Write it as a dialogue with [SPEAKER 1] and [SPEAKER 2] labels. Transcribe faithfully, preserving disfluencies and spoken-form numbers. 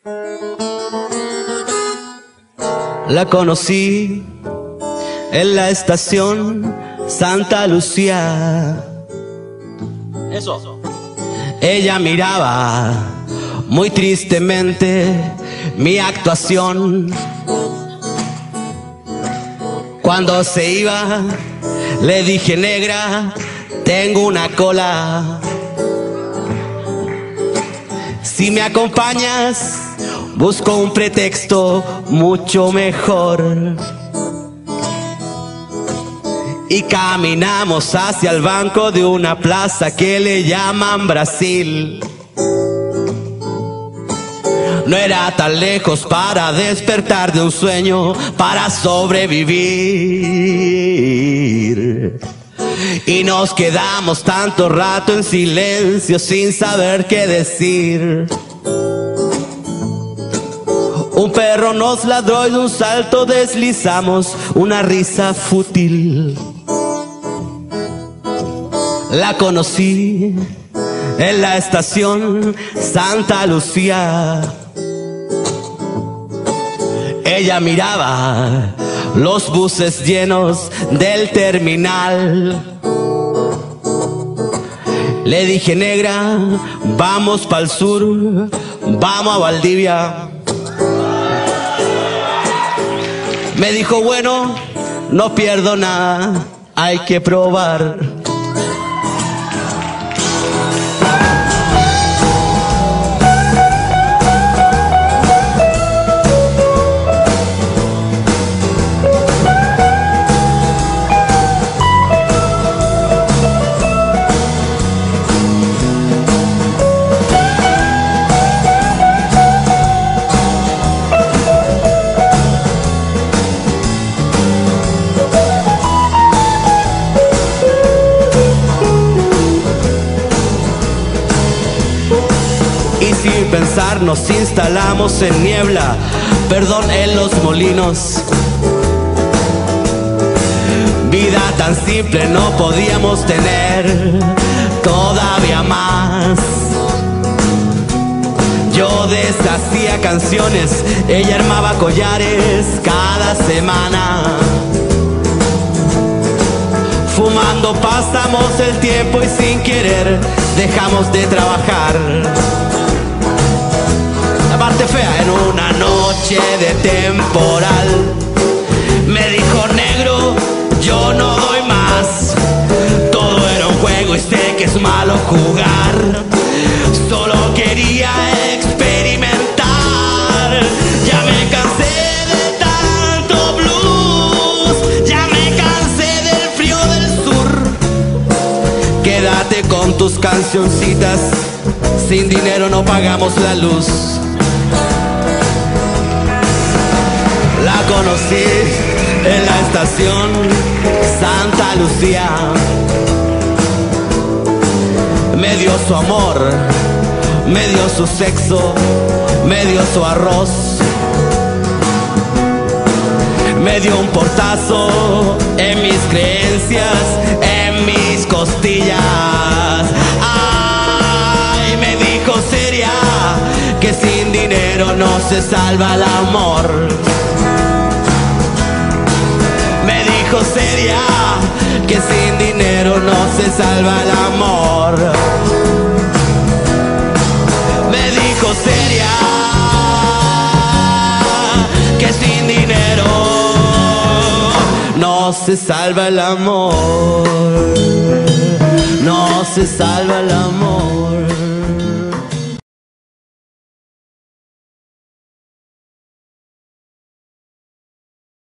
[SPEAKER 1] La conocí en la estación Santa Lucía. Eso. Ella miraba muy tristemente mi actuación. Cuando se iba, le dije: negra, tengo una cola. Si me acompañas, busco un pretexto mucho mejor. Y caminamos hacia el banco de una plaza que le llaman Brasil. No era tan lejos para despertar de un sueño, para sobrevivir. Y nos quedamos tanto rato en silencio sin saber qué decir. Un perro nos ladró y de un salto deslizamos una risa fútil. La conocí en la estación Santa Lucía. Ella miraba los buses llenos del terminal. Le dije: negra, vamos pa'l sur, vamos a Valdivia. Me dijo: bueno, no pierdo nada, hay que probar. Sin pensar nos instalamos en Niebla, perdón, en Los Molinos. Vida tan simple no podíamos tener todavía más. Yo deshacía canciones, ella armaba collares cada semana. Fumando pasamos el tiempo y sin querer dejamos de trabajar. La parte fea: en una noche de temporal me dijo: negro, yo no doy más. Todo era un juego y sé que es malo jugar. Solo quería experimentar. Ya me cansé de tanto blues, ya me cansé del frío del sur. Quédate con tus cancioncitas, sin dinero no pagamos la luz. La conocí en la estación Santa Lucía. Me dio su amor, me dio su sexo, me dio su arroz. Me dio un portazo en mis creencias, en mis costillas. Ay, me dijo seria que sin dinero no se salva el amor. Seria que sin dinero no se salva el amor. Me dijo seria que sin dinero no se salva el amor. No se salva el amor.